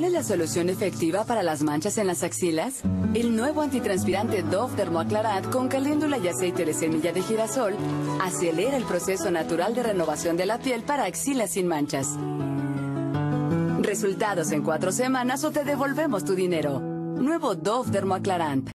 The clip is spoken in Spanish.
¿Cuál es la solución efectiva para las manchas en las axilas? El nuevo antitranspirante Dove Dermoaclarant con caléndula y aceite de semilla de girasol acelera el proceso natural de renovación de la piel para axilas sin manchas. Resultados en 4 semanas o te devolvemos tu dinero. Nuevo Dove Dermoaclarant.